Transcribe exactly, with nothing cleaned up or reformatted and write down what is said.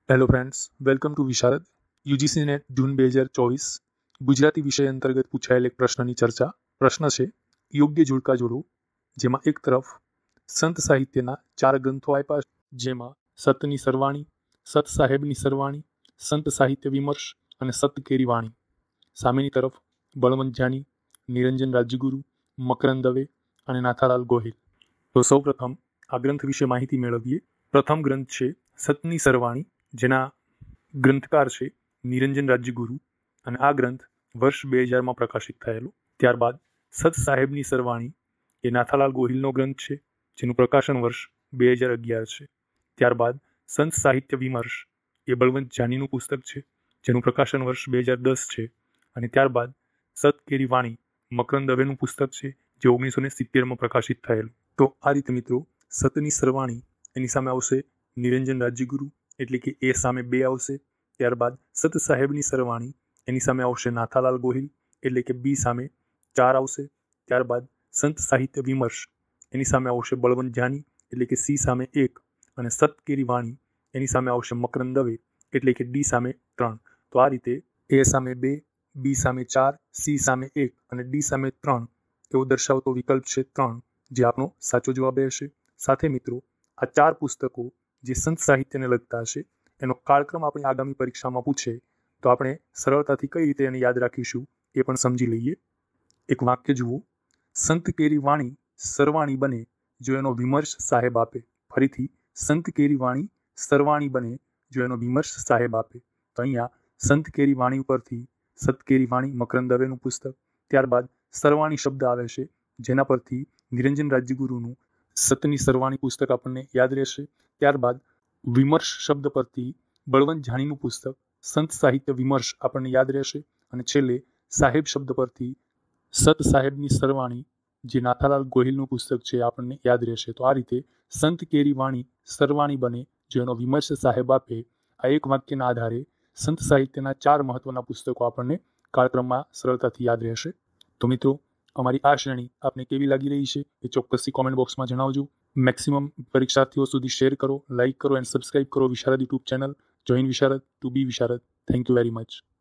Hello friends, welcome to Visharad. UGC NET June બે હજાર ચોવીસ ગુજરાતી વિષય અંતર્ગત પૂછાયેલ એક પ્રશ્નની ચર્ચા. પ્રશ્ન છે યોગ્ય જોડકા જોડો, જેમાં એક તરફ સંત સાહિત્યના ચાર ગ્રંથો આપ્યા છે, જેમાં સતની સરવાણી, સત સાહેબની સરવાણી, સંત સાહિત્ય વિમર્શ અને સત કેરી વાણી. સામેની તરફ બળવંત જાની, નિરંજન રાજ્યગુરુ, મકરંદ દવે અને નાથાલાલ ગોહિલ. તો સૌ પ્રથમ આ ગ્રંથ વિશે માહિતી મેળવીએ. પ્રથમ ગ્રંથ છે સતની સરવાણી, જેના ગ્રંથકાર છે નિરંજન રાજ્યગુરુ, અને આ ગ્રંથ વર્ષ બે હજારમાં પ્રકાશિત થયેલો. ત્યારબાદ સત સાહેબની સરવાણી એ નાથાલાલ ગોહિલનો ગ્રંથ છે, જેનું પ્રકાશન વર્ષ બે હજાર અગિયાર છે. ત્યારબાદ સંત સાહિત્ય વિમર્શ એ બળવંત જાનીનું પુસ્તક છે, જેનું પ્રકાશન વર્ષ બે હજાર દસ છે. અને ત્યારબાદ સત કેરી વાણી મકરંદ દવેનું પુસ્તક છે, જે ઓગણીસો ને સિત્તેરમાં પ્રકાશિત થયેલું. તો આ રીતે મિત્રો સતની સરવાણી એની સામે આવશે નિરંજન રાજ્યગુરુ, એટલે કે એ સામે બે આવશે. ત્યારબાદ સત સાહેબની સરવાણી એની સામે આવશે નાથાલાલ ગોહિલ, એટલે કે બી સામે ચાર આવશે. ત્યારબાદ સંત સાહિત્ય વિમર્શ એની સામે આવશે બળવંત જાની, એટલે કે સી સામે એક. અને સત કેરી વાણી એની સામે આવશે મકરંદ દવે, એટલે કે ડી સામે ત્રણ. તો આ રીતે એ સામે બે, બી સામે ચાર, સી સામે એક અને ડી સામે ત્રણ એવો દર્શાવતો વિકલ્પ છે ત્રણ, જે આપણો સાચો જવાબ રહેશે. સાથે મિત્રો આ ચાર પુસ્તકો જે સંત સાહિત્યને લગતા હશે, એનો કાળક્રમ આપણી આગામી પરીક્ષામાં પૂછે તો આપણે સરળતાથી કઈ રીતે એને યાદ રાખીશું એ પણ સમજી લઈએ. એક વાક્ય જુઓ: સંત કેરી વાણી સરવાણી બને જો એનો વિમર્શ સાહેબ આપે. ફરીથી, સંત કેરી વાણી સરવાણી બને જો એનો વિમર્શ સાહેબ આપે. તો અહીંયા સંત કેરી વાણી ઉપરથી સત કેરી વાણી મકરંદ દવેનું પુસ્તક, ત્યારબાદ સરવાણી શબ્દ આવે છે, જેના પરથી નિરંજન રાજ્યગુરુનું સતની સરવાણી પુસ્તક આપણને યાદ રહેશે. ત્યારબાદ વિમર્શ શબ્દ પરથી બળવંત જાનીનું પુસ્તક સંત સાહિત્ય વિમર્શ આપણને યાદ રહેશે. અને છેલ્લે સાહેબ શબ્દ પરથી સત સાહેબની સરવાણી, જે નાથાલાલ ગોહિલનું પુસ્તક છે, આપણને યાદ રહેશે. તો આ રીતે સંત કેરી વાણી સરવાણી બને જો એનો વિમર્શ સાહેબ આપે, આ એક વાક્યના આધારે સંત સાહિત્યના ચાર મહત્વના પુસ્તકો આપણને કાળક્રમમાં સરળતાથી યાદ રહેશે. તો મિત્રો, અમારી આ શ્રેણી આપને કેવી લાગી રહી છે એ ચોક્કસથી કોમેન્ટ બોક્સમાં જણાવજો. મેક્સિમમ પરીક્ષાર્થીઓ સુધી શેર કરો, લાઇક કરો એન્ડ સબસ્ક્રાઇબ કરો Visharad YouTube channel. Join Visharad to be Visharad. Thank you very much.